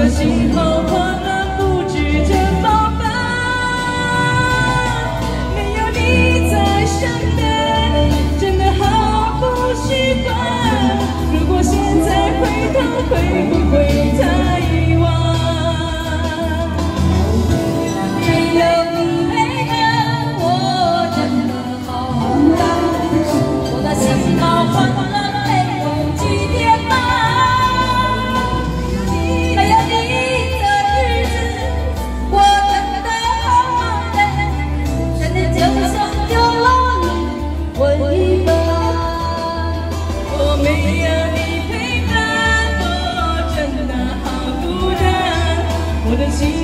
的心好可能不知怎么办。没有你在身边，真的好不习惯。如果现在回头，会不会太遗忘？没有你陪伴，我真的好孤单。我的心好慌乱，泪风几点半？没有你的日子，我真的好累，真的就像丢了你问一半。我没有你陪伴，我真的好孤单。我的心。